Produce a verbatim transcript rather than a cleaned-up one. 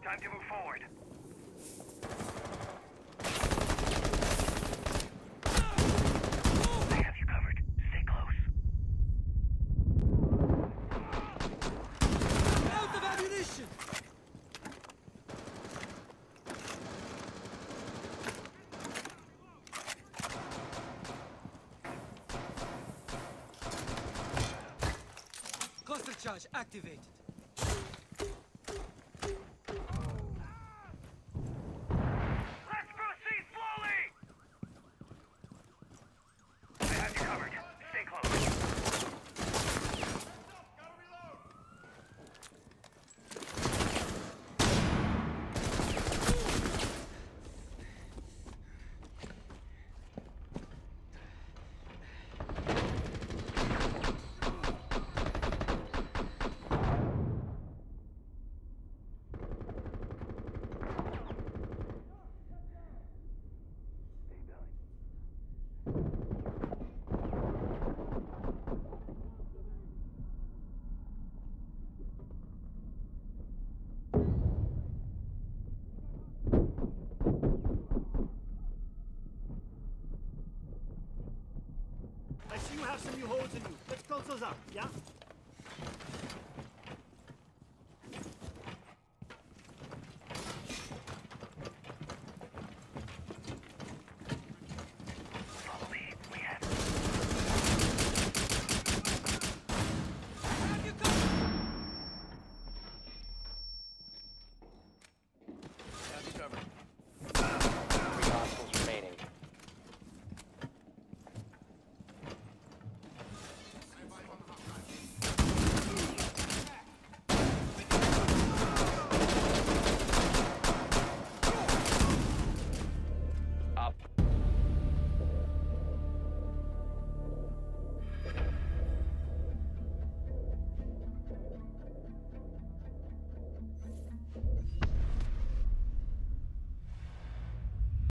Time to move forward. I have you covered. Stay close. Out of ammunition! Cluster charge activated. Let's proceed slowly! I have you covered. Stay close. I see you have some new holes in you. Let's close those up, yeah?